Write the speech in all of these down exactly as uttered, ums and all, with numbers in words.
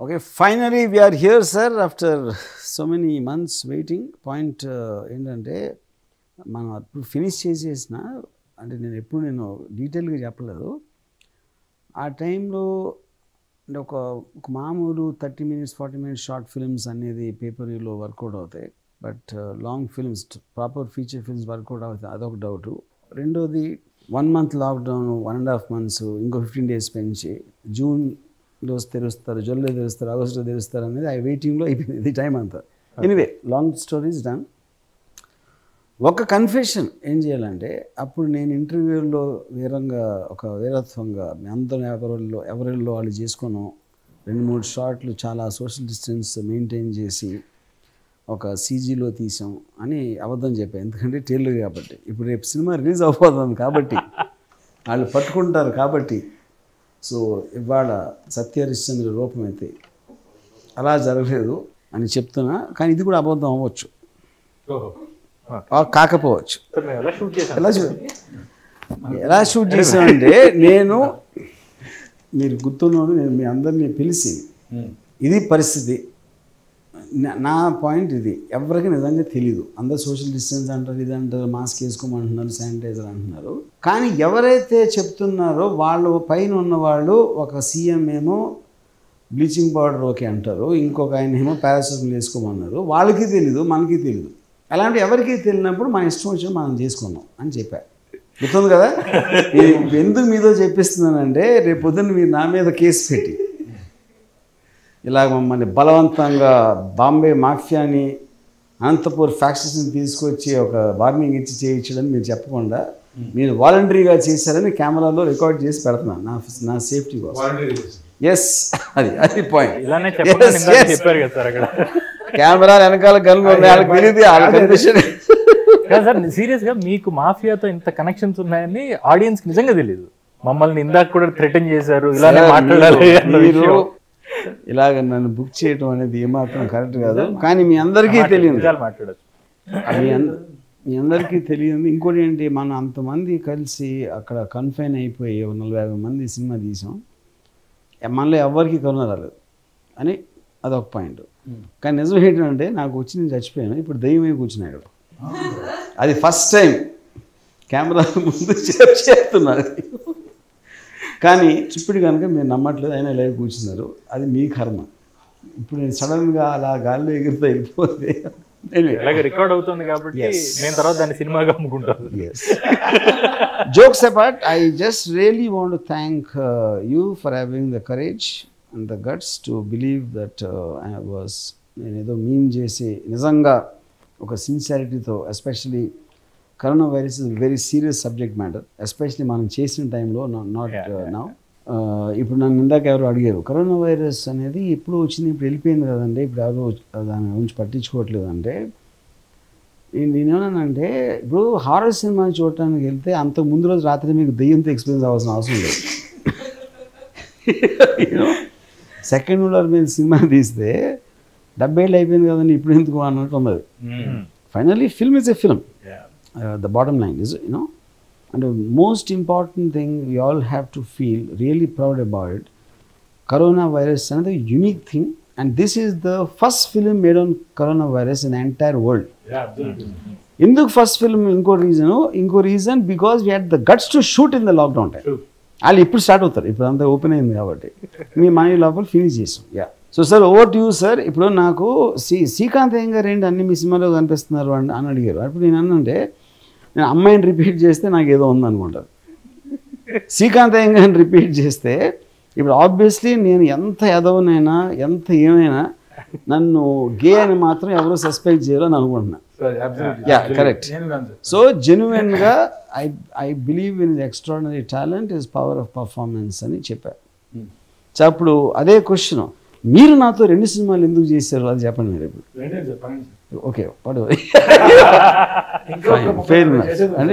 Okay, finally we are here, sir, after so many months waiting. Point ఏంటంటే మనం అప్పుడు finish చేసేసిన అంటే నేను ఎప్పుడు నేను డీటెయిల్గా చెప్పలేదు. ఆ టైంలో అంటే ఒక ఒక మామూలు thirty minutes forty minutes short films అనేది పేపర్లో వర్కౌట్ అవుతాయి, but long films proper feature films work out అవుతాయి, అదొక డౌటు. రెండోది one month lockdown, one and half months, ఇంకో ఫిఫ్టీన్ డేస్ పెంచి జూన్ రోజు తెరుస్తారు, జూలైలో తెరుస్తారు, ఆగస్టులో తెరుస్తారు అనేది ఆ వెయిటింగ్లో అయిపోయింది ఇది టైం అంతా. Anyway long stories done. ఒక కన్ఫెషన్ ఏం చేయాలంటే, అప్పుడు నేను ఇంటర్వ్యూల్లో వీరంగా ఒక వీరత్వంగా అందరం ఎవరిలో ఎవరిలో వాళ్ళు చేసుకున్నాం, రెండు మూడు షార్ట్లు చాలా సోషల్ డిస్టెన్స్ మెయింటైన్ చేసి ఒక సీజీలో తీసాం అని అబద్ధం చెప్పాను, ఎందుకంటే టేళ్ళు కాబట్టి. ఇప్పుడు రేపు సినిమా రిలీజ్ అవ్వబోతుంది కాబట్టి వాళ్ళు పట్టుకుంటారు కాబట్టి. సో ఇవాళ సత్యహరిశ్చంద్ర రూపం అయితే అలా జరగలేదు అని చెప్తున్నా, కానీ ఇది కూడా అబద్ధం అవ్వచ్చు, కాకపోవచ్చు. ఎలా షూట్ ఎలా షూట్ చేసామంటే, నేను మీరు గుర్తున్నాను, నేను మీ అందరినీ పిలిచి ఇది పరిస్థితి, నా పాయింట్ ఇది, ఎవరికి నిజంగా తెలీదు. అందరు సోషల్ డిస్టెన్స్ అంటారు, ఇది అంటారు, మాస్క్ వేసుకోమంటున్నారు, శానిటైజర్ అంటున్నారు. కానీ ఎవరైతే చెప్తున్నారో వాళ్ళు పైన ఉన్నవాళ్ళు, ఒక సీఎం ఏమో బ్లీచింగ్ పౌడర్ ఓకే అంటారు, ఇంకొక ఆయన ఏమో పారాసిటమాల్ వేసుకోమన్నారు. వాళ్ళకి తెలీదు, మనకి తెలీదు. అలాంటి ఎవరికి తెలియనప్పుడు మన ఇష్టం వచ్చిన మనం చేసుకున్నాం అని చెప్పారు. గుర్తుంది కదా. ఎందుకు మీతో చెప్పిస్తున్నానంటే, రేపు పొద్దున్న మీరు నా మీద కేసు పెట్టి ఇలాగ మమ్మల్ని బలవంతంగా బాంబే మాఫియాని, అనంతపూర్ ఫ్యాక్షన్స్ని తీసుకొచ్చి ఒక వార్నింగ్ ఇచ్చి చేయించడని మీరు చెప్పకుండా మీరు వాలంటరీగా చేశారని కెమెరాలో రికార్డ్ చేసి పెడుతున్నాను నా నా సేఫ్టీ కోసం. ఎస్, అది అది పాయింట్. కెమెరా వెనకాల గన్లు వాళ్ళకి తెలియదు, వాళ్ళ కన్ఫ్యూషన్. సార్ సీరియస్గా మీకు మాఫియాతో ఇంత కనెక్షన్స్ ఉన్నాయని ఆడియన్స్కి నిజంగా తెలియదు. మమ్మల్ని ఇందాక కూడా థ్రెటన్ చేశారు, ఇలానే మాట్లాడాలి. మీరు ఇలాగ నన్ను బుక్ చేయడం అనేది ఏమాత్రం కరెక్ట్ కాదు, కానీ మీ అందరికీ తెలియదు, మాట్లాడచ్చు మీ అందరికీ తెలియదు. ఇంకోటి ఏంటి, మనం అంతమంది కలిసి అక్కడ కన్ఫైన్ అయిపోయి నలభై యాభై మంది సినిమా తీసాం, మనలో ఎవరికి కరోనా రాలేదు అని అదొక పాయింట్. కానీ నిజం ఏంటంటే, నాకు వచ్చి నేను చచ్చిపోయాను, ఇప్పుడు దయ్యమే కూర్చున్నాడు. అది ఫస్ట్ టైం కెమెరా ముందు చెప్తున్నారు, కానీ చిప్పుడు కనుక మీరు నమ్మట్లేదు, అయినా లైవ్ కూర్చున్నారు, అది మీ కర్మ. ఇప్పుడు నేను సడన్గా అలా గాల్లో ఎగిరితో వెళ్ళిపోతే రికార్డ్ అవుతుంది కాబట్టి నేను తర్వాత దాన్ని సినిమాగా అమ్ముకుంటాను. Jokes apart, I just really want to thank you for having the courage and the guts to believe that I was, నేను ఏదో మీమ్ చేసి నిజంగా ఒక సిన్సియారిటీతో, especially corona virus is very serious subject matter, especially మనం చేసిన టైంలో, not now. ఇప్పుడు నన్ను ఇందాక ఎవరు అడిగారు, కరోనా వైరస్ అనేది ఎప్పుడు వచ్చింది, ఇప్పుడు వెళ్ళిపోయింది కదండి, ఇప్పుడు ఎవరు దాని గురించి పట్టించుకోవట్లేదు అంటే, నేనేమన్నానంటే, ఇప్పుడు హారర్ సినిమా చూడటానికి వెళ్తే అంతకు ముందు రోజు రాత్రి మీకు దెయ్యంతో ఎక్స్పీరియన్స్ అవ్వాల్సిన అవసరం లేదు. సెకండ్ ఉలర్ మీద సినిమా తీస్తే డెబ్బై ఏళ్ళు అయిపోయింది కదండి, ఇప్పుడు ఎందుకు అన్నట్టు ఉన్నది. Finally film is a film. Uh, the bottom line is, you know, and the most important thing we all have to feel really proud about it, coronavirus is another unique thing, and this is the first film made on coronavirus in the entire world. Yeah, absolutely. In the first film, inko reason, inko reason because we had the guts to shoot in the lockdown time. I'll ఇప్పుడు start అవుతారు, ఇప్పుడు అంతా open అయింది కాబట్టి మీ money లోపల finish చేసాం. Yeah, so sir over to you sir. ఇప్పుడు నాకు శ్రీ శ్రీకాంత్ అయ్య గారు ఏంటి అన్ని మీ సినిమాలో కనిపిస్తున్నారు అని అని అడిగారు. అప్పుడు నేను అన్నంటే, నేను అమ్మాయిని రిపీట్ చేస్తే నాకు ఏదో ఉందనుకుంటారు, శ్రీకాంత్ అయ్య గారిని రిపీట్ చేస్తే ఇప్పుడు ఆబ్వియస్లీ నేను ఎంత ఎదవనైనా ఎంత ఏమైనా నన్ను గే అని మాత్రం ఎవరు సస్పెక్ట్ చేయాలని అనుకుంటున్నా. Yeah, correct. సో జెన్యున్గా I I believe in the extraordinary talent is power of performance అని చెప్పారు. సో అప్పుడు అదే క్వశ్చన్, మీరు నాతో రెండు సినిమాలు ఎందుకు చేశారు అది చెప్పండి మీరు ఇప్పుడు. ఓకే, పడు అంటే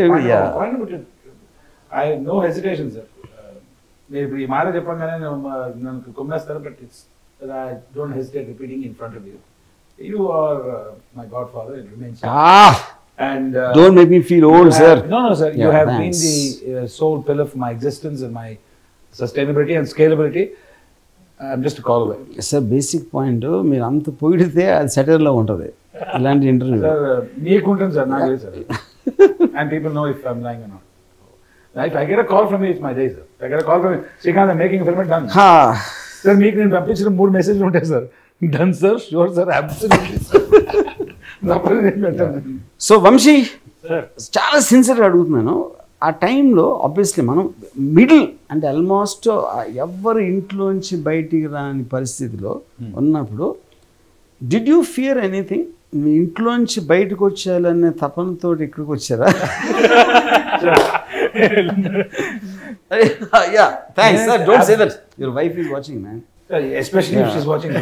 ఐ నో హెసిటేషన్ సార్. మీరు ఇప్పుడు ఈ మాట చెప్పగానే నన్ను కొమ్మేస్తారు, but it's I don't hesitate repeating in front of you. You are uh, my godfather. It remains. Ah, and uh, don't make me feel old, have, sir. No, no, sir. Yeah, you have thanks. been the uh, sole pillar for my existence and my sustainability and scalability. I'm just call away. Sir basic point మీరు అంత పొగిడితే అది సెటర్లో ఉంటుంది ఇలాంటి interview. Sir మీకుంటుంది sir, నాకు లేదు sir. And people know if I'm lying or not. If I get a call from you, it's my day, sir. If I get a call from you, Srikanth, I'm making a film, done. Sir, మీకు నేను పంపించిన మూడు మెసేజ్లు ఉంటాయి sir. Done sir, sure sir, absolutely sir. So Vamshi చాలా సిన్సియర్గా అడుగుతున్నాను, ఆ టైంలో ఆబ్వియస్లీ మనం మిడిల్ అంటే ఆల్మోస్ట్ ఎవరు ఇంట్లోంచి బయటికి రాని పరిస్థితిలో ఉన్నప్పుడు డిడ్ యూ ఫియర్ ఎనీథింగ్? మీ ఇంట్లోంచి బయటకు వచ్చేయాలనే తపనతో ఇక్కడికి వచ్చారా? Yeah, thanks sir, don't say that, your wife is watching, man. Especially if she's watching.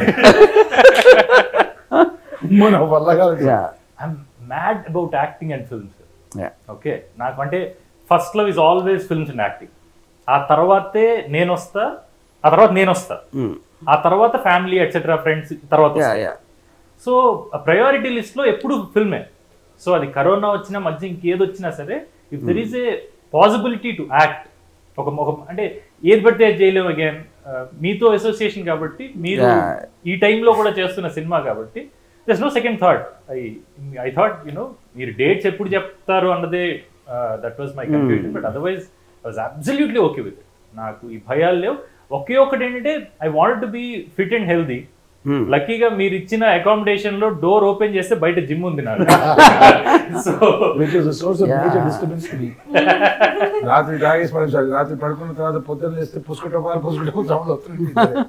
మన వల్ల కాదు. Yeah, I'm mad about acting and films. yeah, okay, నాకు అంటే first love is always films and acting. ఆ తర్వాతే నేను వస్తా, ఆ తర్వాత నేను వస్తా, ఆ తర్వాత ఫ్యామిలీ ఎట్సెట్రా ఫ్రెండ్స్ తర్వాత. yeah, yeah. So priority list లో ఎప్పుడు ఫిల్మే. సో అది కరోనా వచ్చినా మధ్య ఇంకేది వచ్చినా సరే, if there is a possibility to act, ఒక ఒక అంటే ఏది పడితే అది చేయలేము. అగైన్ మీతో అసోసియేషన్ కాబట్టి, మీరు ఈ టైంలో కూడా చేస్తున్న సినిమా కాబట్టి there's no second thought. I I thought you know మీరు డేట్స్ ఎప్పుడు చెప్తారు అన్నదే that was my confusion. But otherwise I was absolutely okay with. నాకు ఈ భయాలు లేవు. ఒకే ఒకటి ఏంటంటే I want to be fit and healthy. లక్కీగా మీరు ఇచ్చిన అకామిడేషన్ లో డోర్ ఓపెన్ చేస్తే బయట జిమ్ ఉంది నాకు. So which is a source of major disturbance to me. రాత్రి తాగేసి పడుకుంటారు, రాత్రి పడుకున్న తర్వాత పొద్దున్న లేస్తే పుసుకుంటా పాలు పుసుకుంటా సౌండ్ వస్తుంది.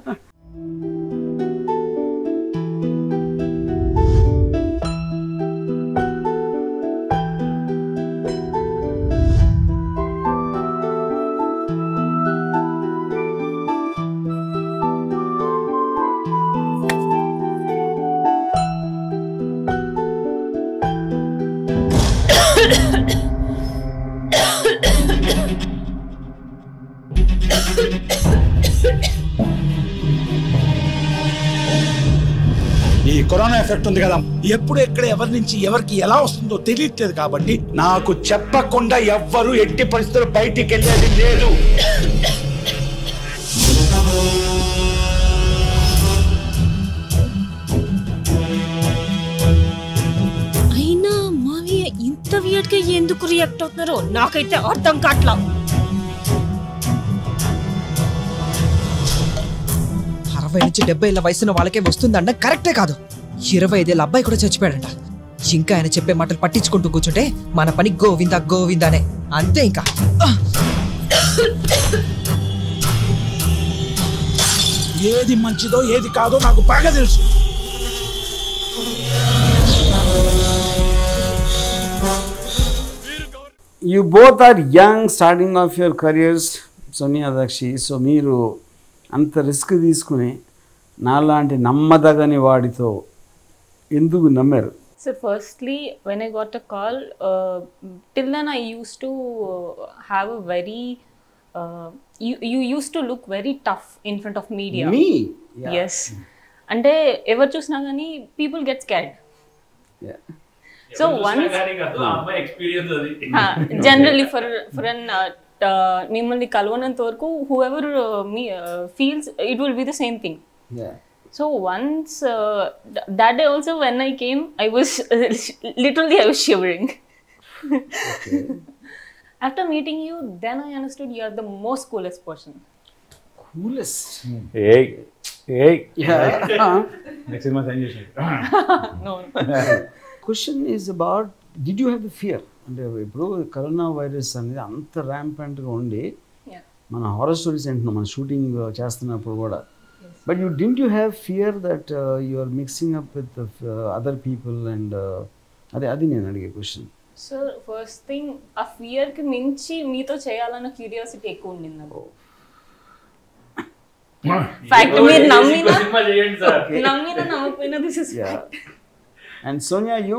ఈ కరోనా ఎఫెక్ట్ ఉంది కదా, ఎప్పుడు ఎక్కడ ఎవరి నుంచి ఎవరికి ఎలా వస్తుందో తెలియట్లేదు. కాబట్టి నాకు చెప్పకుండా ఎవ్వరు ఎట్టి పరిస్థితుల్లో బయటికి వెళ్ళేది లేదు. అయినా మావయ్య ఇంత వియర్డ్ గా ఎందుకు రియాక్ట్ అవుతున్నారో నాకైతే అర్థం కావట్లా. అరవై నుంచి డెబ్బై ఏళ్ళ వయసున్న వాళ్ళకే వస్తుందంట కరెక్టే కాదు. ఇరవై ఐదేళ్ళ అబ్బాయి కూడా చచ్చిపోయాడంట. ఇంకా ఆయన చెప్పే మాటలు పట్టించుకుంటూ కూర్చుంటే మన పని గోవిందా గోవిందానే, అంతే. ఇంకా ఏది మంచిదో ఏది కాదో నాకు బాగా తెలుసు. You both are young, starting off your careers, Sonia, Dakshi. So మీరు అంత రిస్క్ తీసుకుని నాలాంటి నమ్మదగని వాడితో ఎందుకు నమ్మారు? So firstly, when I got a call, uh, till then I used to have a very, uh, you, you used to look very tough in front of media. Me? Yes. అంటే ఎవరు చూసినా కానీ people get scared. Yeah. So once, generally for for an uh, uh, మిమ్మల్ని కలవనంత వరకు whoever uh, me uh, feels it will be the same thing. Yeah. So once uh, th- that day also when I came, I was uh, literally I was shivering. Okay. After meeting you, then I understood you are the most coolest person. Coolest. ఏయ్ ఏయ్ Yeah. Next సినిమా sign చేసి No. Question is about did you have the fear? అంటే ఇప్పుడు corona virus అనేది అంత ర్యాంపెంట్గా ఉండి Yeah. మన హారర్ స్టోరీస్ ఏంటున్నాం మన షూటింగ్ చేస్తున్నప్పుడు కూడా. But you didn't you have fear that you are mixing up with other people and అదే అది నేను అడిగే క్వశ్చన్. So first thing, ఆ ఫియర్ కి మించి మీతో చేయాలన్న క్యూరియాసిటీ ఎక్కువ ఉండింది నాకు. ఫ్యాక్ట్ మీరు నమ్మినా సినిమా చేయండి సార్. నమ్మినా నమ్మకపోయినా this is fact. And Sonia, you?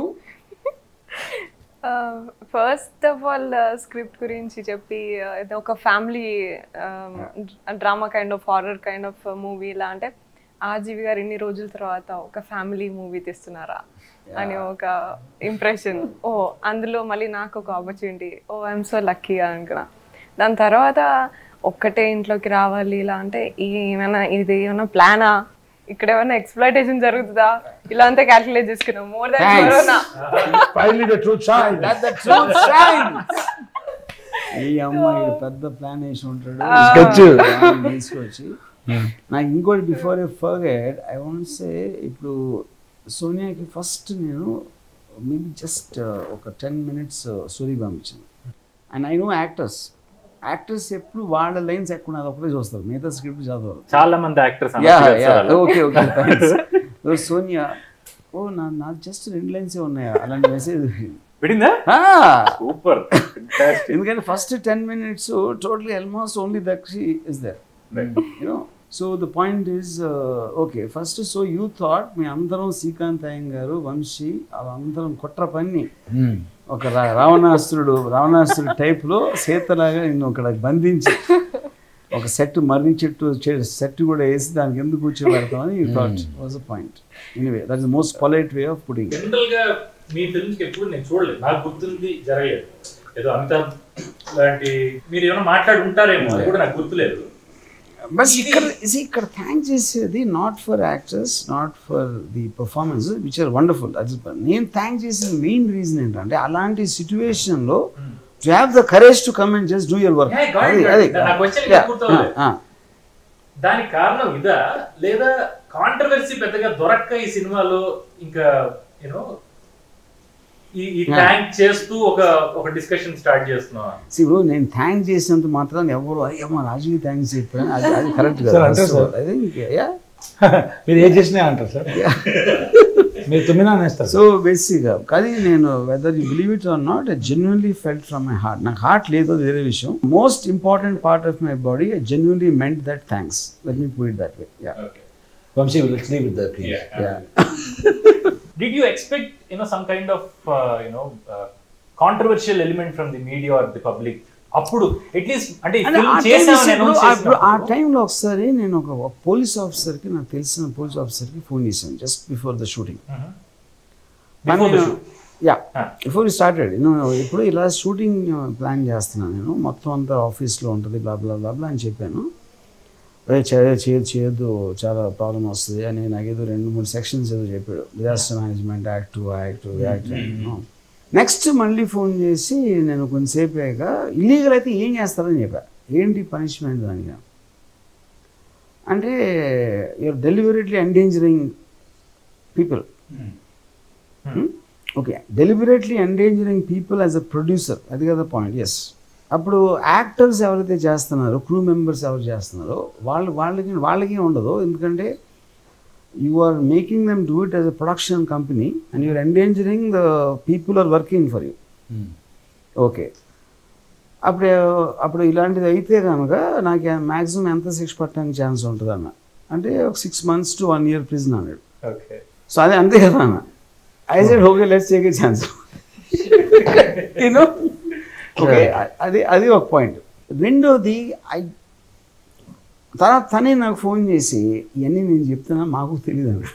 First of all script గురించి చెప్పి ఇది ఒక family drama kind of horror kind of movie ఇలా అంటే ఆర్జీవి గారు ఇన్ని రోజుల తర్వాత ఒక ఫ్యామిలీ మూవీ తీస్తున్నారా అని ఒక ఇంప్రెషన్. ఓ అందులో మళ్ళీ నాకు ఒక opportunity, oh I'm so lucky అనుకున్నా. దాని తర్వాత ఒక్కటే ఇంట్లోకి రావాలి ఇలా అంటే ఏమైనా ఇది ఏమైనా ప్లానా, ఇక్కడ ఏమైనా ఎక్స్ప్లాయిటేషన్ జరుగుతుందా, ఇలా అంతా క్యాల్కులేట్ చేసుకున్నాం. More than corona. Finally the truth shines. That the truth shines. ఈ అమ్మాయి పెద్ద ప్లాన్ వేసి ఉంటాడు తీసుకొచ్చి. నాకు ఇంకోటి before I forget I want say, ఇప్పుడు సోనియాకి ఫస్ట్ నేను మేబీ జస్ట్ ఒక టెన్ మినిట్స్ స్టోరీ పంపించాను. And I know actors actors ఎప్పుడు వాళ్ళ లైన్స్ ఎక్కువ అది ఒకటే చూస్తారు, మిగతా స్క్రిప్ట్ చదవరు. చాలా మంది యాక్టర్స్ ఓకే ఓకే సోనియా ఓ నా నాకు జస్ట్ రెండు లైన్సే ఉన్నాయా అలాంటి మెసేజ్ విడిందా? సూపర్. ఎందుకంటే first ten minutes totally almost only that she is there, you know. So the point is okay first so you thought మీ అందరం శ్రీకాంత్ అయ్యంగారు, వంశీ అందరం కుట్ర పన్ని ఒక రావణాసురుడు రావణాసురుడు టైప్లో సీతలాగా నిన్ను ఒక బంధించి ఒక సెట్ మర్రి చెట్టు సెట్ కూడా వేసి దానికి ఎందుకు కూర్చోబెడతామని you thought was a point. Anyway that is the most polite way of putting. General గా మీ ఫిల్మ్స్ కి ఎప్పుడు నేను చూడలేదు, నాకు గుర్తుంది జరగలేదు. ఏదో అమితాబ్ లాంటి మీరు ఏమైనా మాట్లాడి ఉంటారేమో, అది కూడా నాకు గుర్తులేదు. బట్ ఇక్కడ ఇక్కడ థ్యాంక్ చేసేది not for actors, not for the performance which are wonderful. నేను థ్యాంక్ చేసిన మెయిన్ రీజన్ ఏంటంటే అలాంటి సిచ్యువేషన్లో to have the courage to come and just do your work. దానికి కారణం ఇదా, లేదా కాంట్రవర్సీ పెద్దగా దొరక్క ఈ సినిమాలో ఇంకా యూనో ఈ థ్యాంక్ చేస్తూ ఒక ఒక డిస్కషన్ స్టార్ట్ చేస్తున్నా? ఇప్పుడు నేను థ్యాంక్ చేసినంత మాత్రం ఎవరు అయ్యమ్మా రాజుకి థ్యాంక్స్ చెప్పాను, అది అది కరెక్ట్ కదా. మీరు ఏం చేసినా అంటారు సార్, మీరు తొమ్మిది అనేస్తారు. సో బేసిక్గా కానీ నేను whether you believe it or not, I genuinely felt from my heart. నాకు హార్ట్ లేదు వేరే విషయం. Most important part of my body I genuinely meant that thanks. Let me put it that way. Yeah Vamsi, let's leave it there, please. Yeah. Yeah. Did you expect, you know, some kind of, uh, you know, uh, controversial element from the media or the public? అప్పుడు at least అంటే ఆ టైంలో ఒకసారి నేను ఒక police ఆఫీసర్కి, నాకు తెలిసిన పోలీస్ ఆఫీసర్కి ఫోన్ చేశాను just before the shooting. Yeah before started. నేను ఇప్పుడు ఇలా షూటింగ్ ప్లాన్ చేస్తున్నాను, నేను మొత్తం అంతా ఆఫీస్లో ఉంటుంది బ్లా బ్లా బ్లా బ్లా అని చెప్పాను. చేయదు చేయదు చేయొద్దు చాలా ప్రాబ్లం వస్తుంది అని నాకు ఏదో రెండు మూడు సెక్షన్స్ ఏదో చెప్పాడు. Disaster management act two act two act. Next మళ్ళీ ఫోన్ చేసి నేను కొంతసేపు అయ్యాక ఇల్లీగల్ అయితే ఏం చేస్తారని చెప్పా. ఏంటి పనిష్మెంట్ దానికి అంటే you're deliberately endangering people. Okay, deliberately endangering people as a producer, అది కదా పాయింట్. ఎస్, అప్పుడు యాక్టర్స్ ఎవరైతే చేస్తున్నారో, క్రూ మెంబర్స్ ఎవరు చేస్తున్నారో వాళ్ళు వాళ్ళకి వాళ్ళకి ఉండదు. ఎందుకంటే you are making them do it as a production company and you're endangering the people are working for you. Okay, అప్పుడు అప్పుడు ఇలాంటిది అయితే కనుక నాకు మ్యాక్సిమం ఎంత శిక్ష పట్టడానికి ఛాన్స్ ఉంటుంది అన్న అంటే ఒక six months to one year prison అన్నాడు. సో అదే అంతే కదా అన్న. I said okay let's take a chance, you know. Okay, అది అది ఒక పాయింట్. రెండోది ఐ తర్వాత తనే నాకు ఫోన్ చేసి ఇవన్నీ నేను చెప్తున్నా మాకు తెలియదు అన్నాడు.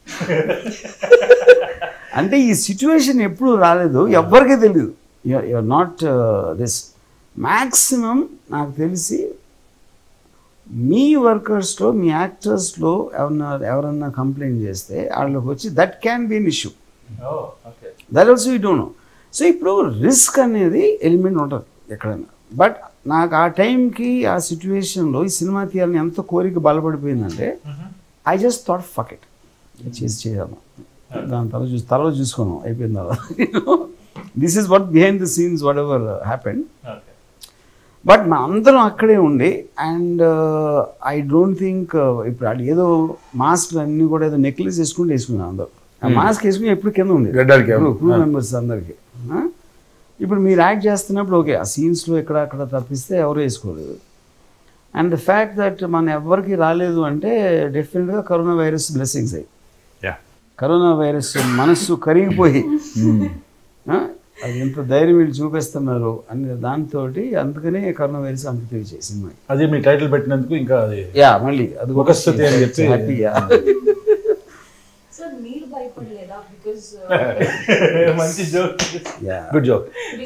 అంటే ఈ సిచ్యువేషన్ ఎప్పుడు రాలేదు, ఎవ్వరికీ తెలియదు. You're not this. మ్యాక్సిమం నాకు తెలిసి మీ వర్కర్స్లో, మీ యాక్టర్స్లో ఎవరన్నా ఎవరన్నా కంప్లైంట్ చేస్తే వాళ్ళకి వచ్చి that can be an issue. That also you don't know. So ఇప్పుడు రిస్క్ అనేది ఎలిమెంట్ ఉంటుంది ఎక్కడైనా. బట్ నాకు ఆ టైంకి ఆ సిచ్యువేషన్లో ఈ సినిమా తీయాలని ఎంత కోరిక బలపడిపోయిందంటే I just thought fuck it, చేసి చేయాలి, దాని తర్వాత చూసి తర్వాత చూసుకున్నాం అయిపోయిన తర్వాత. This is what behind the scenes whatever happened. But మా అందరం అక్కడే ఉండి అండ్ ఐ డోంట్ థింక్ ఇప్పుడు అది ఏదో మాస్క్లు అన్నీ కూడా ఏదో నెక్లెస్ వేసుకుంటూ వేసుకున్నాం అందరూ. ఆ మాస్క్ వేసుకుని ఎప్పుడు కింద ఉంది క్రూ మెంబర్స్ అందరికీ. ఇప్పుడు మీరు యాక్ట్ చేస్తున్నప్పుడు ఓకే ఆ సీన్స్లో ఎక్కడ అక్కడ తప్పిస్తే ఎవరు వేసుకోలేదు. అండ్ ద ఫ్యాక్ట్ దట్ మన ఎవరికి రాలేదు అంటే డెఫినెట్గా కరోనా వైరస్ బ్లెస్సింగ్స్ అయ్యి, కరోనా వైరస్ మనస్సు కరిగిపోయి అది ఎంత ధైర్యం వీళ్ళు చూపిస్తున్నారు అనే దాంతో అందుకనే కరోనా వైరస్ అంత తెలియచేసి సినిమా. అది మీ టైటిల్ పెట్టినందుకు ఇంకా అది యా మళ్ళీ అది ఒక స్థితి అని చెప్పి హ్యాపీగా. సో సార్ మీరు భయపడలేదా బికాజ్ మంచి జోక్. Yeah. Good joke.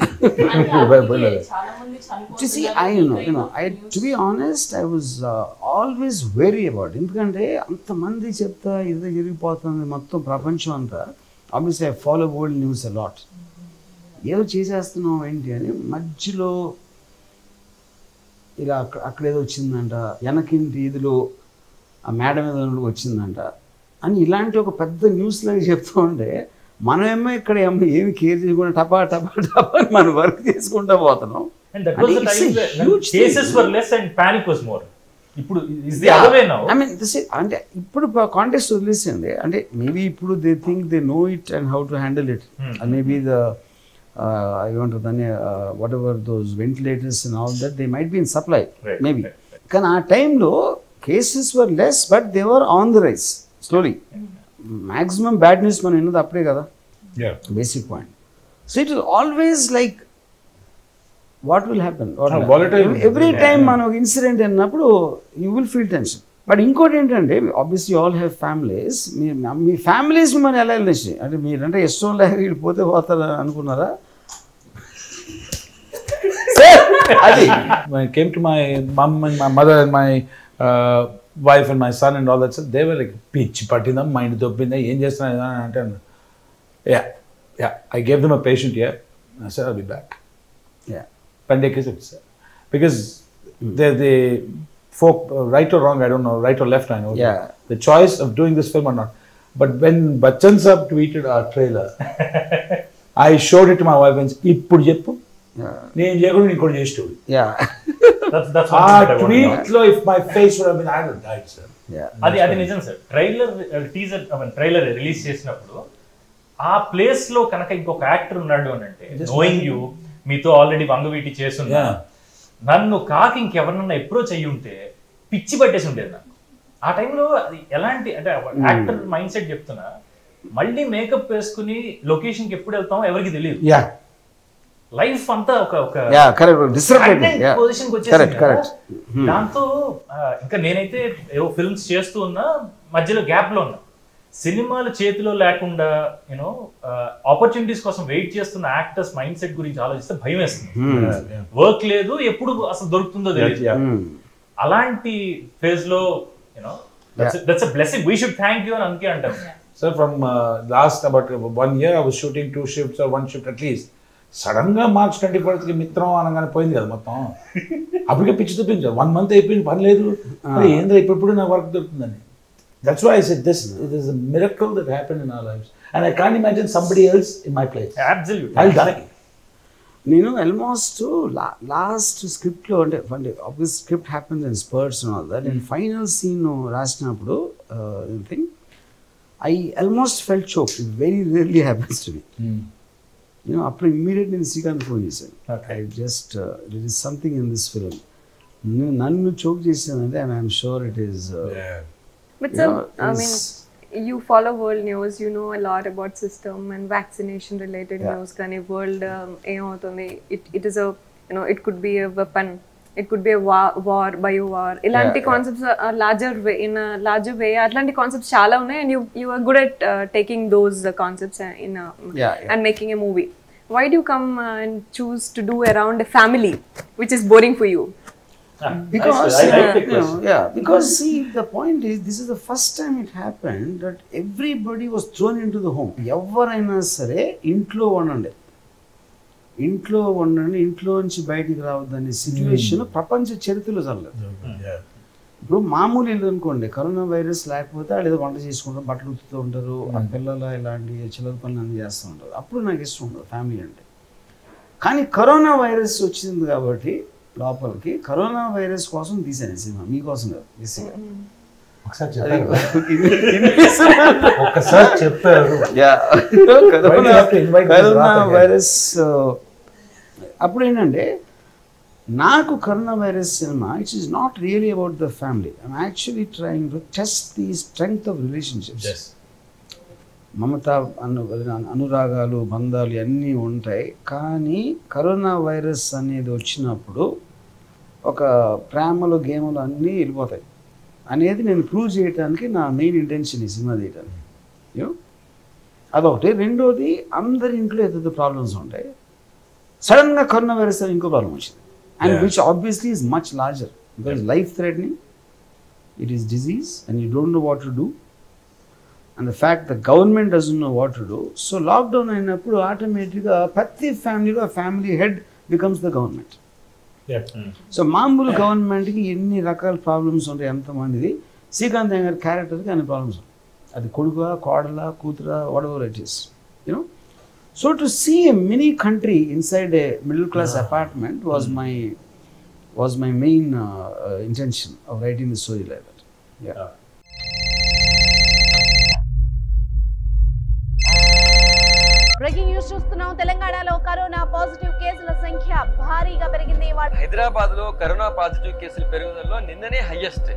చాలా మంది To see, I you know, you know, I to be honest, I was uh, always wary about it. ఎందుకంటే అంతమంది చెప్తా ఇది జరిగిపోతుంది మొత్తం ప్రపంచం అంతా. Obviously, I follow world news a lot. ఏదో చేసేస్తున్నాం ఏంటి అని మధ్యలో ఇలా అక్కడ అక్కడ ఏదో వచ్చిందంట, వెనకింటి ఇదిలో ఆ మేడం ఏదో వచ్చిందంట అని ఇలాంటి ఒక పెద్ద న్యూస్ లాగా చెప్తూ ఉంటే మనమేమో ఇక్కడ ఏమో ఏమి కేర్ చేయకుండా టపా టపా టపా అని మనం వర్క్ చేసుకుంటూ పోతున్నాం. And that was the time when cases were less and panic was more. ఇప్పుడు is the other way now. I mean, this is అంటే ఇప్పుడు కాంటెక్స్ట్ వదిలేసింది అంటే మేబీ ఇప్పుడు they think they know it and how to handle it and maybe the ఏమంటారు దాన్ని whatever those ventilators and all that they might be in supply maybe. కానీ ఆ టైంలో cases were less but they were on the rise slowly. Maximum bad news మనం విన్నది అప్పుడే కదా basic point. So it is always like what will happen every time మనం ఒక incident అన్నప్పుడు you will feel tension. But ఇంకోటి ఏంటంటే obviously all have families. మీ మీ ఫ్యామిలీస్ మిమ్మల్ని ఎలా వెళ్ళేసి అంటే మీరంటే ఇష్టం లేక వీళ్ళు పోతే పోతారా అనుకున్నారా? అది when I came to my mom and my mother and my uh, wife and my son and all that stuff, they were like pitch pattinda mind dobbinda em chestunna ante yeah yeah I gave them a patient here. I said I'll be back. Yeah. Pandeke said sir because mm. they they folk uh, right or wrong I don't know, right or left I know, yeah, the choice of doing this film or not. But when Bachchan Saab tweeted our trailer I showed it to my wife and said ippudu cheppu నేను చేయకుండా ఇంకోటి చేసి tweet లో if my face would have been I would died sir. అది అది నిజం sir. Trailer teaser trailer release చేసినప్పుడు ఆ ప్లేస్ లో కనుక ఇంకొక యాక్టర్ ఉన్నాడు అని అంటే నోయింగ్ యూ మీతో ఆల్రెడీ వంగవీటి చేస్తున్నా నన్ను కాకి ఇంకెవరినన్నా అప్రోచ్ అయ్యి ఉంటే పిచ్చి పట్టేసి ఉండేది నాకు. ఆ టైంలో అది ఎలాంటి అంటే యాక్టర్ మైండ్ సెట్ చెప్తున్నా మళ్ళీ మేకప్ వేసుకుని లొకేషన్ కి ఎప్పుడు వెళ్తామో ఎవరికి తెలియదు. లైఫ్ అంతా ఒక ఒక పొజిషన్ కి వచ్చేసింది. దాంతో ఇంకా నేనైతే ఏవో ఫిల్మ్స్ చేస్తూ ఉన్నా మధ్యలో గ్యాప్ లో ఉన్నా. సినిమాలు చేతిలో లేకుండా యూనో ఆపర్చునిటీస్ కోసం వెయిట్ చేస్తున్న యాక్టర్స్ మైండ్ సెట్ గురించి ఆలోచిస్తే భయం వేస్తుంది. వర్క్ లేదు, ఎప్పుడు అసలు దొరుకుతుందో తెలియదు. అలాంటి ఫేజ్ లో you know that's a blessing, we should thank you అని అందుకే అంటారు. Sir, from uh, last about one year I was shooting two shifts or one shift at least. Sudden గా మార్చ్ ట్వంటీ ఫోర్త్ కి మిత్రం అనగానే పోయింది కదా మొత్తం. అప్పటికే పిచ్చి చూపించారు. వన్ మంత్ అయిపోయింది, పని లేదు, ఏంద్రా ఇప్పుడు నా వర్క్ దొరుకుతుందని. That's why I said this it is a miracle that happened in our lives and I can't imagine somebody else in my place. Absolutely. I'll die. నేను ఆల్మోస్ట్ లాస్ట్ స్క్రిప్ట్లో అంటే అంటే obvious script happens in spurts and all that. నేను final scene రాసినప్పుడు thing I almost felt choke. It very rarely happens to me. నేను అప్పుడు immediate నేను Srikanth phone చేశాను. I just it is something in this film. నన్ను choke చేసానంటే and I'm sure it is. But sir, I mean, you follow world news, you know a lot about system and vaccination related yeah. news. Kani world em avutundi, it it is a, you know, it could be a weapon, it could be a war, war bio war. Ilanti yeah, concepts yeah. are larger way, in a larger way. Atlanti concepts chala unnai and you you are good at uh, taking those uh, concepts in a, yeah, yeah. and making a movie. Why do you come uh, and choose to do around a family which is boring for you? Because I like the question. You know, yeah, because see the point is this is the first time it happened that everybody was thrown into the home. ఎవరైనా సరే ఇంట్లో ఉండండి, ఇంట్లో ఉండండి, ఇంట్లో నుంచి బయటికి రావద్దనే situation ప్రపంచ చరిత్రలో జరగలేదు. ఇప్పుడు మామూలు ఇల్లు అనుకోండి, కరోనా వైరస్ లేకపోతే వాళ్ళు ఏదో వంట చేసుకుంటారు, బట్టలు ఉతుకుతూ ఉంటారు, ఆ పిల్లలు ఇలాంటి చిల్లర పనులు అన్నీ చేస్తూ ఉంటారు. అప్పుడు నాకు ఇష్టం ఉండదు ఫ్యామిలీ అంటే. కానీ కరోనా వైరస్ వచ్చింది కాబట్టి లోపలికి కరోనా వైరస్ కోసం తీసాను సినిమా, మీకోసం కాదు. కరోనా వైరస్ అప్పుడు ఏంటంటే నాకు corona virus cinema it's is not really about the family. I'm actually trying to test the strength of relationships. మమత అను అనురాగాలు బంధాలు ఇవన్నీ ఉంటాయి, కానీ కరోనా వైరస్ అనేది వచ్చినప్పుడు ఒక ప్రేమలు గేములు అన్నీ వెళ్ళిపోతాయి అనేది నేను ప్రూవ్ చేయడానికి నా మెయిన్ ఇంటెన్షన్ ఈ సినిమా తీయడానికి. యూనో అదొకటి. రెండోది అందరి ఇంట్లో ఏదైతే ప్రాబ్లమ్స్ ఉంటాయి, సడన్గా కరోనా వైరస్ ఇంకో ప్రాబ్లం వచ్చింది, and which obviously is much larger because life threatening, it is disease and you don't know what to do, and the fact the government doesn't know what to do. So lockdown అయినప్పుడు ఆటోమేటిక్గా ప్రతి ఫ్యామిలీలో family head becomes the government. So మామూలు గవర్నమెంట్కి ఎన్ని రకాల problems ఉంటాయి, ఎంతమందిది. శ్రీకాంత్ గారి క్యారెక్టర్కి అన్ని ప్రాబ్లమ్స్ ఉంటాయి, అది కొడుక కోడల కూతుర whatever it is you know. So to see a mini country inside a middle class apartment was my was my main intention of writing the story like that. Yeah. Breaking news చూస్తున్నాం. తెలంగాణలో corona positive కేసుల సంఖ్య భారీగా పెరిగింది. హైదరాబాద్ లో corona positive కేసులు పెరుగుదలలో నిన్ననే హైయెస్ట్.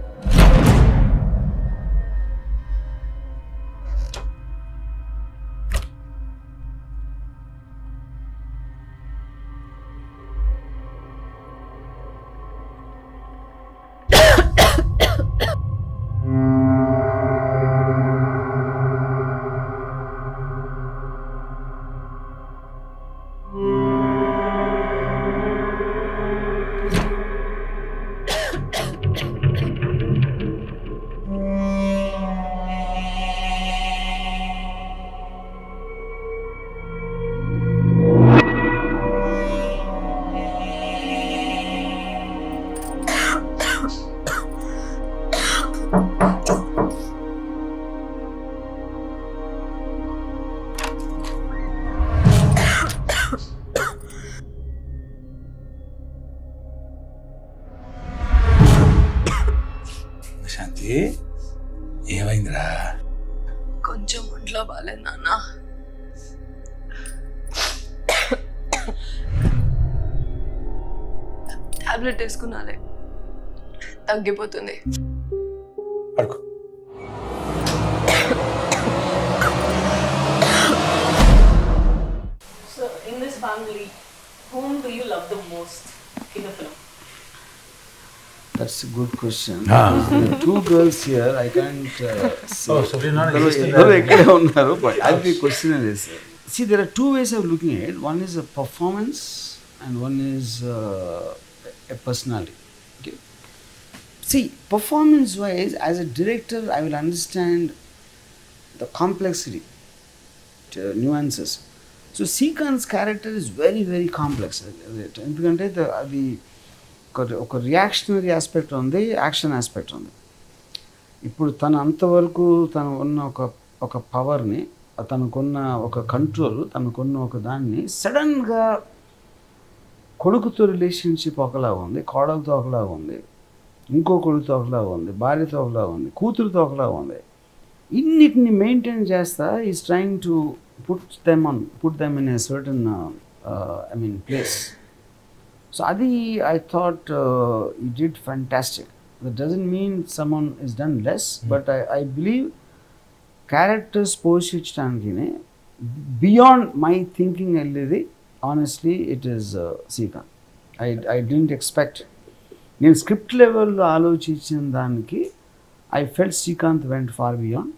శాంతి, ఏమైందిరా? కొంచెం ఒంట్లో బాగాలేదు నాన్న. టాబ్లెట్ వేసుకున్నాలే, తగ్గిపోతుంది. పడుకో. So in this family, whom do you love the most in the film? That's a good question. Ah. There are two girls here. I can't uh, say. Oh, so we're not existing. But I'll be questioning this. See, there are two ways of looking at it. One is a performance, and one is uh, a personality. Okay. See, performance-wise, as a director, I will understand the complexity, the nuances. So, Srikanth's character is very, very complex. ఎందుకంటే అది ఒక reactionary aspect ఉంది, action aspect ఉంది. ఇప్పుడు తను అంతవరకు తను ఉన్న ఒక ఒక పవర్ని, తనకున్న ఒక కంట్రోల్, తనకున్న ఒక దాన్ని సడన్గా కొడుకుతో రిలేషన్షిప్ ఒకలాగా ఉంది, కోడలతో ఒకలాగా ఉంది, ఇంకో కొడుకుతో ఒకలాగా ఉంది, భార్యతో ఒకలాగా ఉంది, కూతురుతో ఒకలాగా ఉంది. ఇన్నిటిని మెయింటైన్ చేస్తా is trying to put them on put them in a certain I mean place. So Adi, I thought uh, you did fantastic. That doesn't mean someone is done less, mm. but I, I believe characters పోషించడానికినే beyond my thinking alledi, honestly, it is uh, Srikanth. I I didn't expect. నేను script లెవెల్లో ఆలోచించిన దానికి I felt Srikanth went far beyond,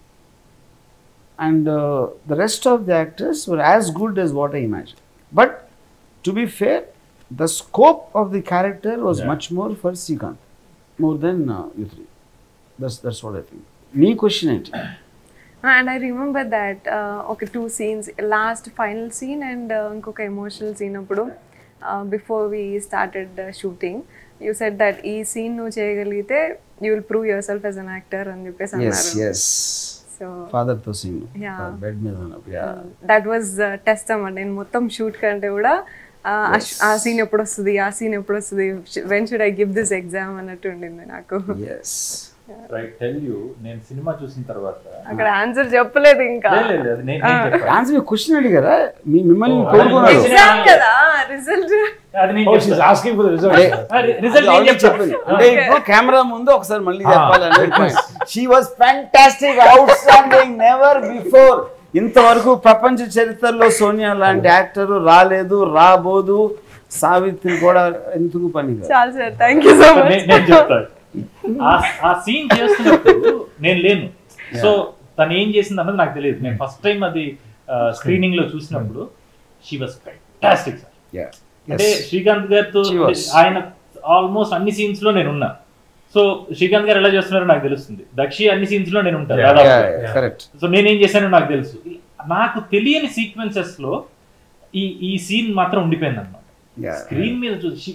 and uh, the rest of the actors were as good as what I imagined. But to be fair, the scope of the character was yeah. much more for Srikanth, more than uh, you three. That's that's what I think. Me question it. And I remember that uh, okay, two scenes, last final scene and inkoka uh, emotional scene appudu uh, before we started uh, shooting, you said that ee scene nu cheyagalite you will prove yourself as an actor and cheppesi annaru. Yes, yes. So father to scene yeah. bed మీద ఉన్నప్పుడు yeah. Uh, that was uh, test అన్నమాట. నేను మొత్తం shoot కంటే కూడా ఆ scene ఎప్పుడు వస్తుంది, ఆ సీన్ ఎప్పుడు వస్తుంది, when should I give this exam అన్నట్టు ఉండింది నాకు. రైట్ టెల్ యూ, నేను సినిమా చూసిన తర్వాత అక్కడ ఆన్సర్ చెప్పలేదు ఇంకా. ఆన్సర్ క్వశ్చన్ అడిగారా మీ మిమ్మల్ని ఎగ్జామ్ కదా రిజల్ట్. అది నేను she's asking for the result. Result నేను చెప్పాను అంటే ఇప్పుడు కెమెరా ముందు ఒకసారి మళ్ళీ చెప్పాలని. She was fantastic, outstanding, never before. ఇంతవరకు ప్రపంచ చరిత్రలో సోనియా లాంటి యాక్టర్ రాలేదు, రాబోదు. సావిత్రి కూడా ఎందుకు పని. చాలు sir, thank you so much. నేను చెప్తాను. ఆ సీన్ చేస్తున్నప్పుడు నేను లేను, సో తను ఏం చేసింది అన్నది నాకు తెలియదు. నేను ఫస్ట్ టైం అది స్క్రీనింగ్ లో చూసినప్పుడు షీ వాస్ ఫ్యాంటాస్టిక్ సార్. అంటే శ్రీకాంత్ గారితో ఆయన ఆల్మోస్ట్ అన్ని సీన్స్ లో నేను ఉన్నా. సో శ్రీకాంత్ గారు ఎలా చేస్తున్నారో నాకు తెలుస్తుంది, దక్షి అన్ని సీన్స్ లో నేను ఉంటాను దాదాపు. సో నేనేం చేశానో నాకు తెలుసు. నాకు తెలియని సీక్వెన్సెస్ లో ఈ ఈ సీన్ మాత్రం ఉండిపోయింది అన్నమాట. స్క్రీన్ మీద చూసి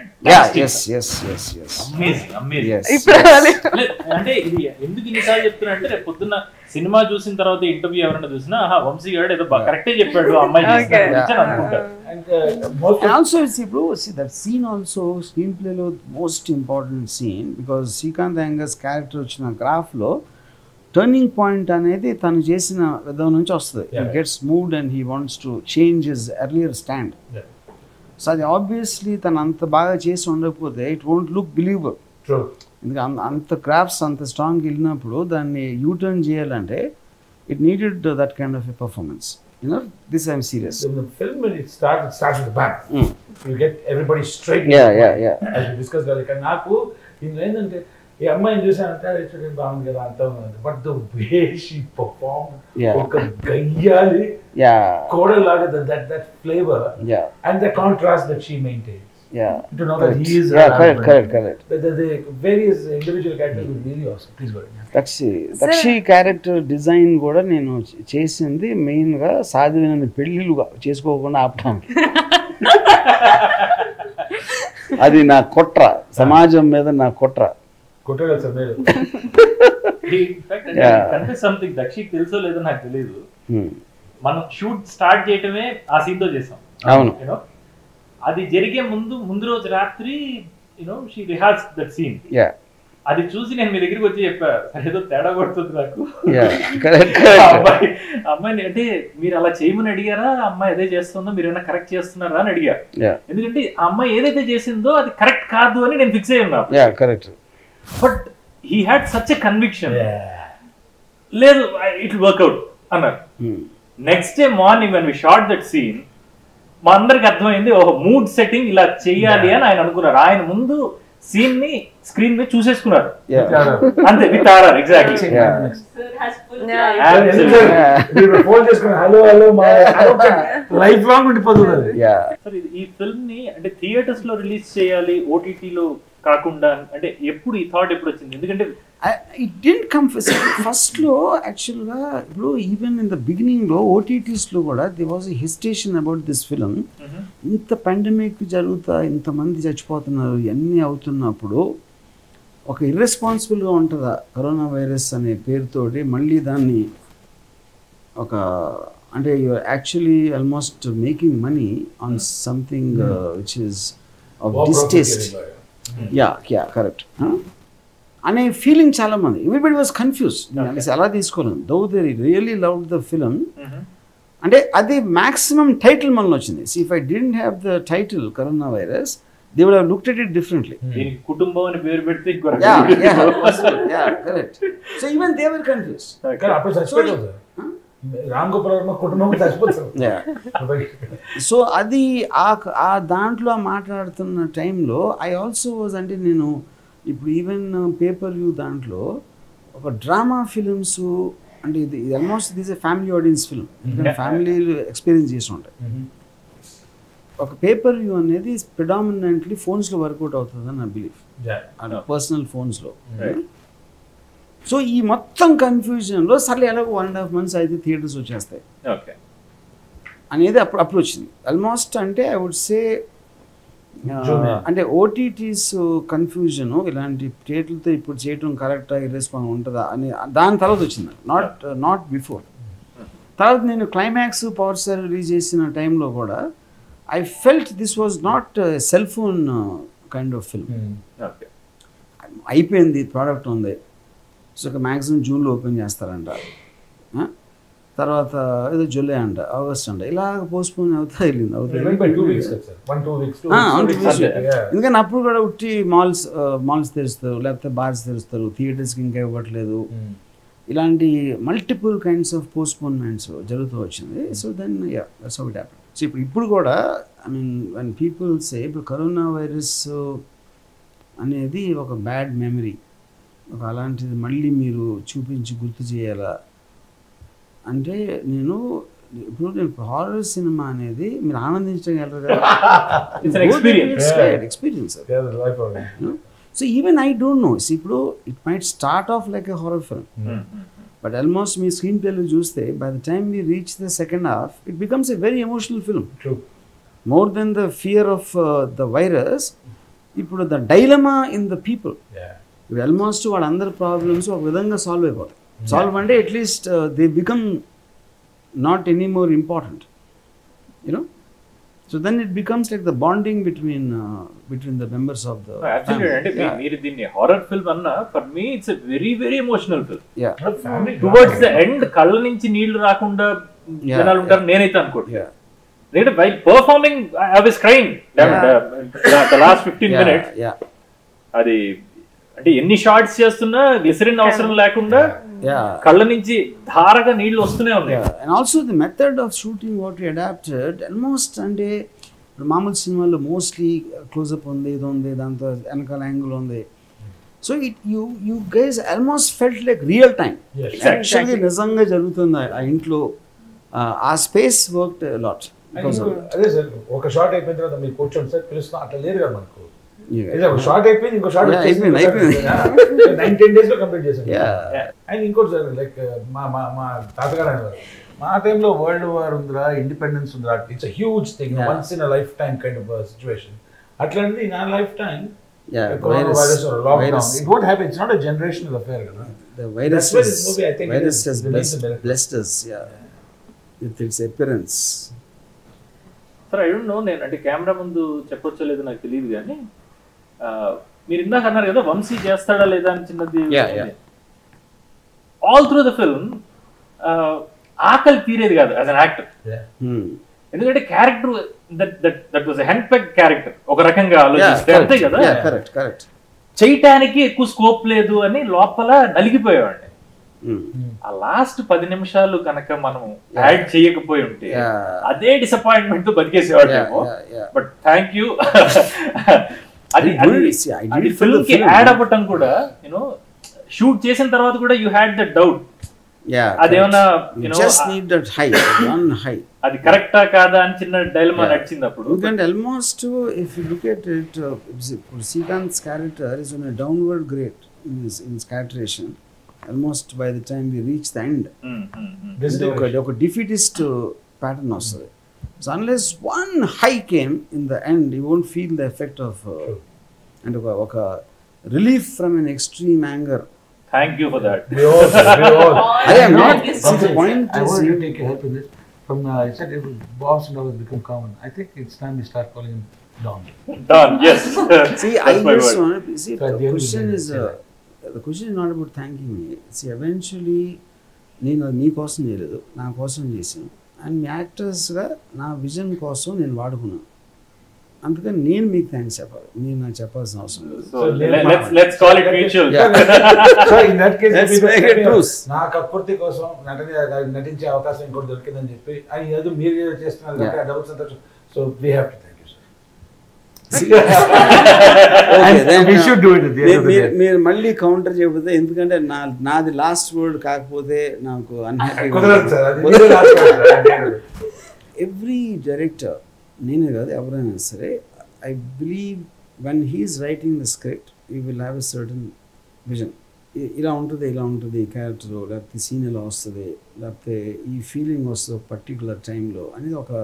అంటే ఇది ఎందుకు ఇన్నిసార్లు చెప్తున్నా అంటే, రేపు పొద్దున్న సినిమా చూసిన తర్వాత ఇంటర్వ్యూ ఎవరైనా చూసినా వంశీ గారు ఏదో కరెక్టే చెప్పాడు అమ్మాయి అనుకుంటారు. ఆల్సో ఇప్పుడు దట్ సీన్ ఆల్సో స్క్రీన్ ప్లేలో most important scene, because Srikanth angers character వచ్చిన గ్రాఫ్ లో టర్నింగ్ పాయింట్ అనేది తను చేసిన విధం నుంచి వస్తుంది. He gets moved and he wants to change his earlier stand. So అది ఆబ్వియస్లీ తను అంత బాగా చేసి ఉండకపోతే ఇట్ వోంట్ లుక్ బిలీవబుల్. ఎందుకంటే అంత క్రాఫ్ట్స్ అంత స్ట్రాంగ్ వెళ్ళినప్పుడు దాన్ని యూటర్న్ చేయాలంటే it needed that kind of a performance. You know, this I'm serious. In the film, when it starts, it starts with a bang. Mm. You get everybody straight. Yeah, yeah, yeah. As we discussed earlier, Naku, in the end, ఈ అమ్మాయిని చూసానంటే Richard బాగుంది కదా అంతా ఉన్నది, but the way she perform, ఒక గయ్యాలి కోడలాగా that that flavour and the contrast that she maintains. Yeah. To know that he is yeah, correct, correct, correct. The, the, the various individual characters were really awesome. Please go ahead. Dakshi Dakshi character design కూడా నేను చేసింది మెయిన్గా సాధ్యమైన పెళ్ళిళ్ళుగా చేసుకోకుండా ఆపడానికి. అది నా కుట్ర, సమాజం మీద నా కుట్ర. సంథింగ్ దక్షికి తెలుసో లేదో నాకు తెలియదు, మనం షూట్ స్టార్ట్ చేయటమే ఆ సీన్ తో చేసాం. అవును, అది జరిగే ముందు ముందు రోజు రాత్రి you know she rehearse that scene. అది చూసి నేను మీ దగ్గరికి వచ్చి చెప్పా, ఏదో తేడా కొడుతుంది నాకు అమ్మాయి అమ్మాయిని, అంటే మీరు అలా చేయమని అడిగారా, అమ్మాయి అదే చేస్తుందో మీరు ఏమైనా కరెక్ట్ చేస్తున్నారా అని అడిగా. ఎందుకంటే ఆ అమ్మాయి ఏదైతే చేసిందో అది కరెక్ట్ కాదు అని నేను ఫిక్స్ అయ్యి ఉన్నా. But he had such a conviction, లేదు ఇట్ విల్ వర్క్అవుట్ అన్నారు. Next day morning when we shot that scene, మా అందరికి అర్థమైంది ఓహో మూడ్ సెట్టింగ్ ఇలా చెయ్యాలి అని ఆయన అనుకున్నారు. ఆయన ముందు సీన్ ని స్క్రీన్ మీద చూసేసుకున్నారు అంతే, with RR. Exactly. Lifelong ఉండిపోతుంది. ఈ ఫిల్మ్ ని అంటే థియేటర్స్ లో రిలీజ్ చేయాలి, ఓటీటీలో కాకుండా, అంటే ఎప్పుడు ఈ థాట్ ఎప్పుడు వచ్చింది? ఎందుకంటే ఇట్ డిడ్ంట్ కమ్ ఫస్ట్లో యాక్చువల్గా. ఇప్పుడు ఈవెన్ ఇన్ ద బిగినింగ్లో ఓటీటీస్లో కూడా there was a hesitation about this film. ఇంత పాండమిక్ జరుగుతా, ఇంతమంది చచ్చిపోతున్నారు, ఇవన్నీ అవుతున్నప్పుడు ఒక ఇర్రెస్పాన్సిబుల్గా ఉంటుందా కరోనా వైరస్ అనే పేరుతోటి మళ్ళీ దాన్ని ఒక, అంటే you're actually almost making money on something which is of distaste. Yeah yeah correct అనే ఫీలింగ్ చాలా మంది, ఎవ్రీబడి వాజ్ కన్ఫ్యూజ్. అలా తీసుకోలేదు. Though they really love the film. అంటే అది మ్యాక్సిమం టైటిల్ మనలో వచ్చింది. So if I didn't have the title corona virus, they would have looked at it differently. కుటుంబం అని పేరు పెడితే yeah yeah yeah correct. So even they were confused. అప్పుడు చచ్చిపోతుంది రామ్ గోపాల్ వర్మ కుటుంబం చచ్చిపోతుంది. సో అది ఆ ఆ దాంట్లో మాట్లాడుతున్న టైంలో ఐ ఆల్సో వాజ్, అంటే నేను ఇప్పుడు ఈవెన్ పేపర్ వ్యూ దాంట్లో ఒక డ్రామా ఫిలిమ్స్, అంటే ఇది almost this a family audience film, ఎందుకంటే ఫ్యామిలీ ఎక్స్పీరియన్స్ చేసి ఉంటాయి. ఒక పేపర్ వ్యూ అనేది ప్రిడామినెంట్లీ ఫోన్స్లో వర్కౌట్ అవుతుందని నా బిలీఫ్, పర్సనల్ ఫోన్స్లో. సో ఈ మొత్తం కన్ఫ్యూజన్లో సర్లే ఎలాగో వన్ అండ్ హాఫ్ మంత్స్ అయితే థియేటర్స్ వచ్చేస్తాయి అనేది అప్పుడు అప్పుడు వచ్చింది ఆల్మోస్ట్. అంటే ఐ వుడ్ సే అంటే ఓటీటీస్ కన్ఫ్యూజను, ఇలాంటి థియేటర్లతో ఇప్పుడు చేయటం కరెక్టా ఇర్రెస్పాన్స్ ఉంటుందా అని దాని తర్వాత వచ్చింది, నాట్ నాట్ బిఫోర్. తర్వాత నేను క్లైమాక్స్ పవర్ స్టార్ రిలీజ్ చేసిన టైంలో కూడా I felt this was not a cell phone uh, kind of film. Okay. అయిపోయింది, ప్రోడక్ట్ ఉంది, సో ఒక మ్యాక్సిమం జూన్లో ఓపెన్ చేస్తారంట, తర్వాత ఏదో జూలై అంట, ఆగస్ట్ అంట, ఇలా పోస్ట్పోన్ అవుతా వెళ్ళింది అవుతుంది. ఎందుకంటే అప్పుడు కూడా ఉట్టి మాల్స్ మాల్స్ తెరుస్తారు, లేకపోతే బార్స్ తెరుస్తారు, థియేటర్స్కి ఇంకా ఇవ్వట్లేదు, ఇలాంటి మల్టిపుల్ కైండ్స్ ఆఫ్ పోస్ట్పోన్మెంట్స్ జరుగుతూ వచ్చింది. So then yeah that's how it happened. So ఇప్పుడు ఇప్పుడు కూడా I mean one people say ఇప్పుడు కరోనా వైరస్ అనేది ఒక బ్యాడ్ మెమరీ, ఒక అలాంటిది మళ్ళీ మీరు చూపించి గుర్తు చేయాలా, అంటే నేను ఇప్పుడు నేను హారర్ సినిమా అనేది మీరు ఆనందించగలరు కదా. It's an experience. Experience. Yeah, the life of it. So even I don't know. ఇప్పుడు it might start off like a horror film, but almost మీ స్క్రీన్ ప్లేలో చూస్తే by the time we reach the second half it becomes a very emotional film. True. More then the fear of the virus, ఇప్పుడు the dilemma in the people. Yeah. ఇప్పుడు almost వాళ్ళందరి problems ఒక విధంగా solve అయిపోతాయి. Solve అంటే at least they become not any more important, you know. So then it becomes like the bonding between between the members of the actually అంటే మీ- మీరు దీన్ని హారర్ ఫిల్మ్ అన్నా, for me it's a very very emotional film. Yeah towards the end కళ్ళ నుంచి నీళ్లు రాకుండా Yeah, జనాలు ఉంటారు నేనైతే అనుకోండి. యా నేను by performing I was crying the last fifteen minutes. Yeah అది అంటే ఎన్ని షార్ట్స్ చేస్తున్నా గ్లిసరిన్ అవసరం లేకుండా యా కళ్ళ నుంచి ధారగా నీళ్లు వస్తూనే ఉన్నాయి. Yeah, and also the method of shooting what we adapted almost అంటే మామూలు సినిమాల్లో మోస్ట్లీ క్లోజప్ ఉంది, ఇది ఉంది, దాంతో వెనకాల యాంగిల్ ఉంది. So it you you guys almost felt like real time. యాక్చువల్గా నిజంగా జరుగుతుంది ఆ ఇంట్లో. ఆ స్పేస్ వర్క్ లాట్. అదే సార్, ఒక షార్ట్ అయిపోయిన తర్వాత మీరు కూర్చోండి సార్ పిలుస్తాం, అట్లా లేదు కదా మనకు. షార్ట్ అయిపోయింది, ఇంకో షార్ట్ అయిపోయింది అయిపోయింది నైన్ టెన్ డేస్ లో కంప్లీట్ చేశాను. Yeah. అండ్ ఇంకోటి సార్, లైక్ మా మా మా తాతగారు అనేవారు, మా టైంలో వరల్డ్ వార్ ఉందిరా, ఇండిపెండెన్స్ ఉందిరా, it's a huge thing, once in a life time kind of situation. అట్లాంటిది నా life time corona virus lockdown, it won't happen. It's not a generational affair కదా. The virus That's why is, this movie, I think, virus it is has the blessed, miracle. blessed us, yeah, with its appearance. Sir I don't know, నేను అంటే camera ముందు చెప్పొచ్చో లేదో నాకు తెలియదు కానీ మీరు ఇందాక అన్నారు కదా వంశీ చేస్తాడా లేదా అని చిన్నది. ఆల్ త్రూ ద ఫిల్మ్ ఆకలి తీరేది కాదు యాజ్ అన్ యాక్టర్. ఎందుకంటే character that that that was a hand peg character ఒక రకంగా ఆలోచిస్తే, అంతే కదా. కరెక్ట్ కరెక్ట్ చేయటానికి ఎక్కువ స్కోప్ లేదు అని లోపల నలిగిపోయేవాడిని. ఆ లాస్ట్ పది నిమిషాలు కనుక మనం యాడ్ చేయకపోయి ఉంటే అదే డిసప్పాయింట్మెంట్ తో బతికేసేవాడేమో. But thank you. అది అది ఫిల్మ్ కి యాడ్ అవ్వటం కూడా, యూనో, షూట్ చేసిన తర్వాత కూడా యూ హ్యాడ్ ద డౌట్. అదేమన్నా అది కరెక్టా కాదా అని చిన్న డైలమా నడిచింది అప్పుడు. ఎందుకంటే almost if you look at it, Srikanth character is on a downward grade in his in his characterisation. Almost by the time we reach the end ఒక డిఫీటిస్ట్ ప్యాటర్న్ వస్తుంది. So unless one high came in the end you won't feel the effect of and ఒక ఒక relief from an extreme anger. Thank you for that. We all, we all. I am not. See, the point I is, want to take your help in this. From uh, I said, it boss and all has become common. I think it's time we start calling him Don. Don, yes. See, I just want to see. So the question is, uh, the question is not about thanking me. See, eventually, నేను నీ కోసం చేయలేదు, నా కోసం చేశాను. And మీ యాక్టర్స్గా నా vision కోసం నేను వాడుకున్నాను. అందుకని నేను మీకు థ్యాంక్స్ చెప్పాలి, మీరు నాకు చెప్పాల్సిన అవసరం లేదు. So let's let's call it mutual. So in that case, let's make it truce. నా కక్కుర్తి కోసం నటన నటించే అవకాశం ఇంకోటి దొరికిందని చెప్పి అని ఏదో మీరు ఏదో చేస్తున్నారు కాబట్టి డబుల్ సంతోషం. So we have to thank you, sir. Okay, then we should do it at the end of the day. మీరు మళ్ళీ కౌంటర్ చేయకపోతే, ఎందుకంటే నా నాది లాస్ట్ వర్డ్ కాకపోతే నాకు అన్హ్యాపీ. కుదరదు సార్, అది మీరే లాస్ట్ వర్డ్. ఎవ్రీ డైరెక్టర్, నేనే కాదు ఎవరైనా సరే, I believe when he's writing the script you will have a certain vision. ఇలా ఉంటుంది, ఇలా ఉంటుంది ఈ క్యారెక్టర్, లేకపోతే సీన్ ఇలా వస్తుంది, లేకపోతే ఈ ఫీలింగ్ వస్తుంది ఒక పర్టికులర్ టైంలో అనేది ఒక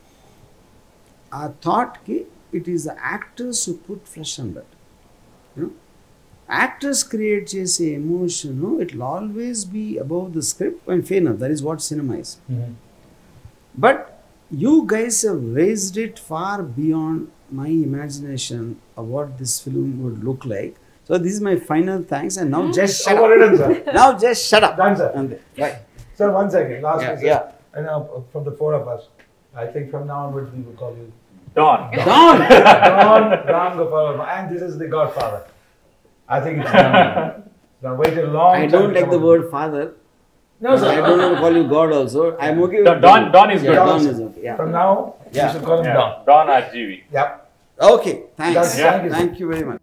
ఆ థాట్కి it is the actors who put flesh on that. You know, actors create చేసే emotion it will always be above the script and fair enough. That is what cinema is. But you guys have raised it far beyond my imagination of what this film would look like. So this is my final thanks, and now just shut up. Done, sir. Now just shut up. Done, sir. And, right. Sir, one second. Last Yeah, one, sir. yeah. And now, from the four of us, I think from now onwards we will call you Don. Don. Don Ram Gopal, and this is the Godfather. I think it's done. Now wait a long I time. don't like the word father. No, sir. I don't want to call you God also. I'm okay with Don, Don, Don is yeah, good. Don is okay. Yeah. From now, Yeah. you should call him Yeah. Don. Don R G V. Yep. Okay. Thanks. That's- Yeah. thank you, sir. Thank you very much.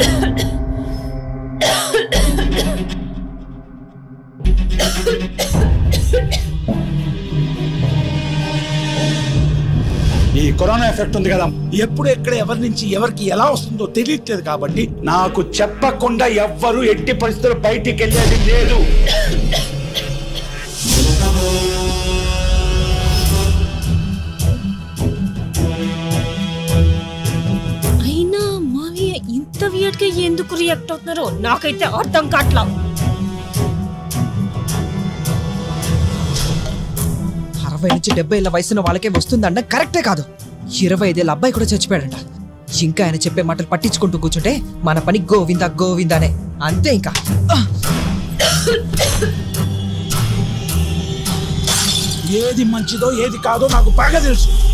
ఈ corona effect ఉంది కదా, ఎప్పుడు ఎక్కడ ఎవరి నుంచి ఎవరికి ఎలా వస్తుందో తెలియట్లేదు కాబట్టి నాకు చెప్పకుండా ఎవ్వరు ఎట్టి పరిస్థితుల్లో బయటికి వెళ్ళేది లేదు. అయినా మావయ్య ఇంత వియర్డ్ గా ఎందుకు రియాక్ట్ అవుతున్నారో నాకైతే అర్థం కావట్లా. అరవై నుంచి డెబ్బై ఏళ్ళ వయసున్న వాళ్ళకే వస్తుందంట కరెక్టే కాదు. ఇరవై ఐదేళ్ళ అబ్బాయి కూడా చచ్చిపోయాడంట. ఇంకా ఆయన చెప్పే మాటలు పట్టించుకుంటూ కూర్చుంటే మన పని గోవిందా గోవిందానే. అంతే ఇంకా. ఏది మంచిదో ఏది కాదో నాకు బాగా తెలుసు.